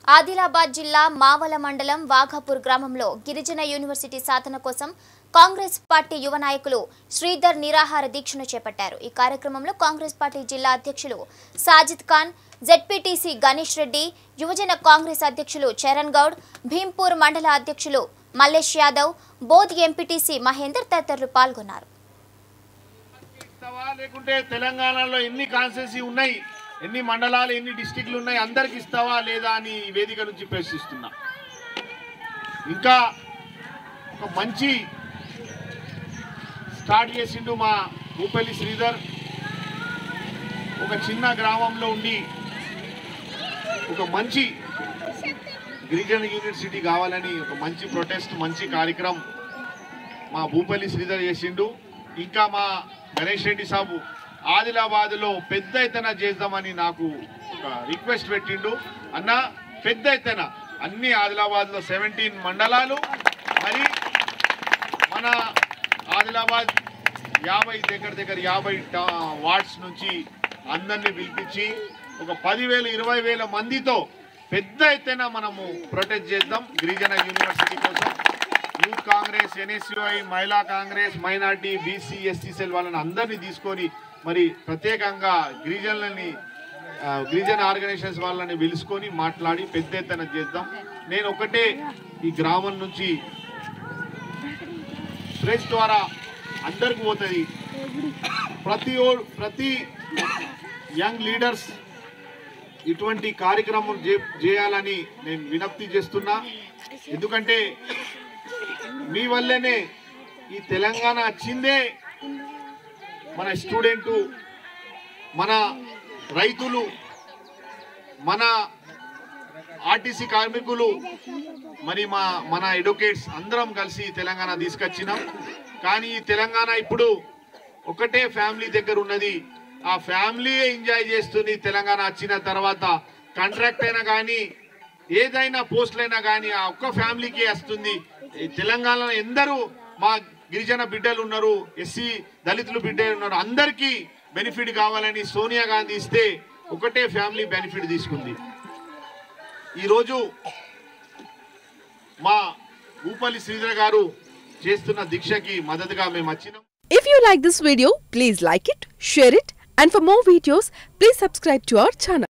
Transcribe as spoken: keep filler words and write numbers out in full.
ఆదిలాబాద్ జిల్లా మావల మండలం వాఘాపూర్ గ్రామంలో గిరిజన యూనివర్సిటీ సాధన కోసం కాంగ్రెస్ పార్టీ యువ నాయకులు శ్రీధర్ నిరాహార దీక్షను చేపట్టారు। ఈ కార్యక్రమంలో కాంగ్రెస్ పార్టీ జిల్లా అధ్యక్షులు సాజిద్ ఖాన్, జెడ్పీటీసీ గణేష్ రెడ్డి, యువజన కాంగ్రెస్ అధ్యక్షులు చరణ్ గౌడ్, భీంపూర్ మండల అధ్యక్షులు మల్లేష్ యాదవ్, బోధ్ ఎంపీటీసీ మహేందర్ తదితరులు పాల్గొన్నారు। తెలంగాణలో ఎన్ని కాన్స్టిట్యూన్సీ ఉన్నాయి, ఎన్ని మండలాలు, ఎన్ని డిస్ట్రిక్ట్లు ఉన్నాయి, అందరికి ఇస్తావా లేదా అని వేదిక నుంచి ప్రశ్నిస్తున్నా। ఇంకా ఒక మంచి స్టార్ట్ చేసిండు మా భూపల్లి శ్రీధర్। ఒక చిన్న గ్రామంలో ఉండి ఒక మంచి గిరిజన యూనివర్సిటీ కావాలని ఒక మంచి ప్రొటెస్ట్, మంచి కార్యక్రమం మా భూపల్లి శ్రీధర్ చేసిండు। ఇంకా మా గణేష్ రెడ్డి సాబు ఆదిలాబాద్లో పెద్ద ఎత్తున చేద్దామని నాకు ఒక రిక్వెస్ట్ పెట్టిండు। అన్న పెద్ద ఎత్తున అన్ని ఆదిలాబాద్లో సెవెంటీన్ మండలాలు, మరి మన ఆదిలాబాద్ యాభై దగ్గర దగ్గర యాభై వార్డ్స్ నుంచి అందరినీ పిలిపించి ఒక పదివేలు ఇరవై వేల మందితో పెద్ద ఎత్తున మనము ప్రొటెక్ట్ చేద్దాం గిరిజన యూనివర్సిటీ కోసం। యూత్ కాంగ్రెస్, ఎన్ఎస్యుఐ, మహిళా Congress, minority, BC, SC cell వాళ్ళని అందరినీ తీసుకొని మరి ప్రత్యేకంగా గిరిజనులని గిరిజన ఆర్గనైజేషన్స్ వాళ్ళని పిలుచుకొని మాట్లాడి పెద్ద ఎత్తున చేద్దాం। నేను ఒకటే ఈ గ్రామం నుంచి ప్రెస్ ద్వారా అందరికి పోతుంది, ప్రతి ప్రతి యంగ్ లీడర్స్ ఇటువంటి కార్యక్రమం చేయాలని నేను విజ్ఞప్తి చేస్తున్నా। ఎందుకంటే మీ వల్లనే ఈ తెలంగాణ వచ్చిందే, మన స్టూడెంటు, మన రైతులు, మన ఆర్టీసీ కార్మికులు, మరి మా మన ఎడ్యుకేట్స్ అందరం కలిసి తెలంగాణ తీసుకొచ్చినాం। కానీ ఈ తెలంగాణ ఇప్పుడు ఒకటే ఫ్యామిలీ దగ్గర ఉన్నది, ఆ ఫ్యామిలీ ఎంజాయ్ చేస్తుంది। తెలంగాణ వచ్చిన తర్వాత కాంట్రాక్ట్ అయినా కానీ ఏదైనా పోస్టులైనా కానీ ఆ ఒక్క ఫ్యామిలీకి వస్తుంది। తెలంగాణలో ఎందరూ మా గిరిజన బిడ్డలు ఉన్నారు, ఎస్సీ దళితులు బిడ్డలు ఉన్నారు, అందరికీ బెనిఫిట్ కావాలని సోనియా గాంధీ ఇస్తే ఒకటే ఫ్యామిలీ బెనిఫిట్ తీసుకుంది। ఈరోజు మా భూపల్లి శ్రీధర్ గారు చేస్తున్న దీక్షకి మద్దతుగా మేము వచ్చినాం। If you like this video, please like it, share it, and for more videos, please subscribe to our channel.